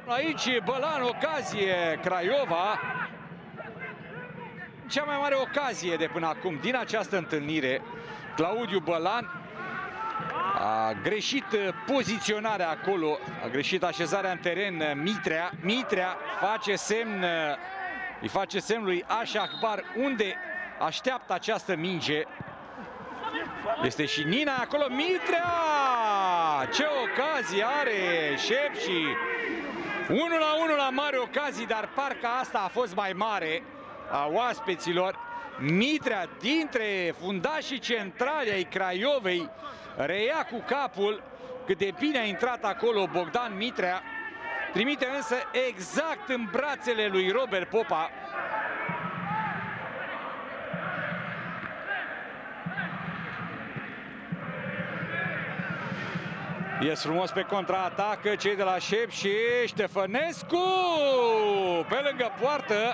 Aici Bălan, ocazie, Craiova. Cea mai mare ocazie de până acum din această întâlnire. Claudiu Bălan a greșit poziționarea acolo, a greșit așezarea în teren Mitrea face semn, îi face semn lui Așahbar unde așteaptă această minge. Este și Nina acolo, Mitrea! Ce ocazie are Șepși! 1-1 la mare ocazii, dar parcă asta a fost mai mare a oaspeților. Mitrea, dintre fundașii centrali ai Craiovei, reia cu capul. Cât de bine a intrat acolo Bogdan Mitrea. Trimite însă exact în brațele lui Robert Popa. Ies frumos pe contraatacă cei de la Șepși. Ștefănescu pe lângă poartă.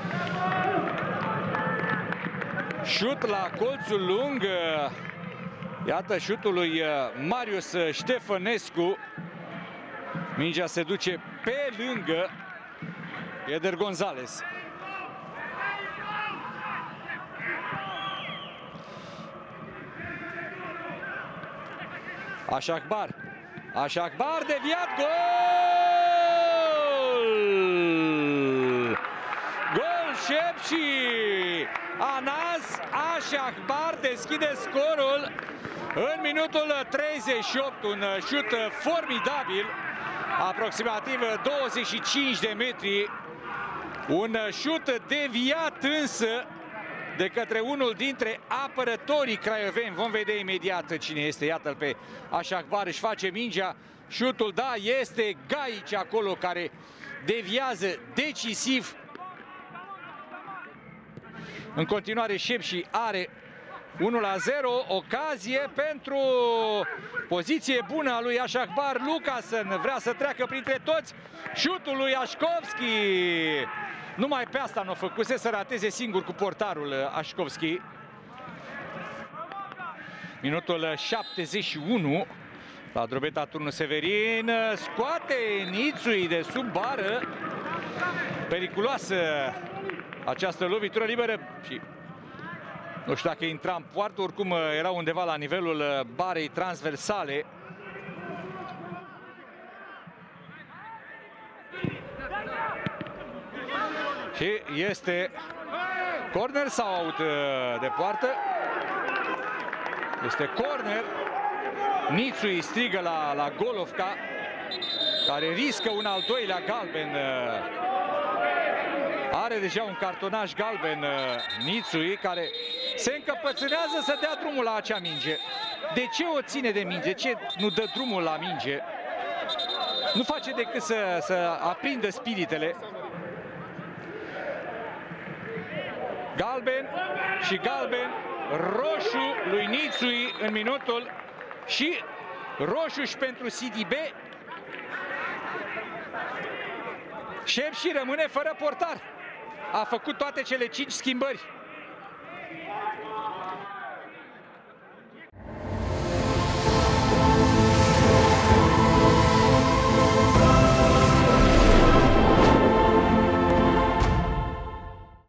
Șut la colțul lung. Iată șutul lui Marius Ștefănescu. Mingea se duce pe lângă Eder Gonzalez. Așahbar. Așahbar deviat, gol! Gol Șepși! Anas Așahbar deschide scorul în minutul 38. Un șut formidabil, aproximativ 25 de metri. Un șut deviat însă de către unul dintre apărătorii craioveni. Vom vedea imediat cine este. Iată-l pe Așahbar, își face mingea. Șutul, da, este Gaici acolo care deviază decisiv. În continuare Șepși are 1-0, ocazie pentru poziție bună a lui Așahbar. Lucasen vrea să treacă printre toți. Șutul lui Așcovski. Numai pe asta nu o făcuse, să rateze singur cu portarul Așcovski. Minutul 71. La drobeta turnul Severin. Scoate Nițui de sub bară. Periculoasă această lovitură liberă. Și nu știu dacă intra în poartă, oricum era undeva la nivelul barei transversale. Și este corner sau out de poartă? Este corner. Nițui strigă la Golovca, care riscă un al doilea galben. Are deja un cartonaj galben Nițui, care se încăpățânează să dea drumul la acea minge. De ce o ține de minge? De ce nu dă drumul la minge? Nu face decât să aprindă spiritele. Galben și galben, roșu lui Nițui în minutul și roșu și pentru SDB. Șepși rămâne fără portar. A făcut toate cele 5 schimbări.